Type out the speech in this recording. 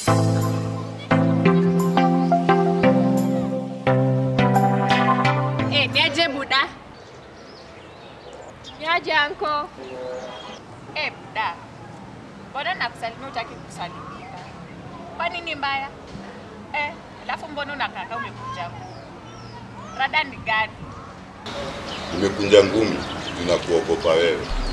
Niaje buda? Niaje anko? Buda. Mbona nakusalimia hutaki kusalimika? Kwa nini mbaya? Alafu mbona unakaa umekuja ngumi? Rada ni gani? Nimekunja ngumi, ninakuogopa wewe.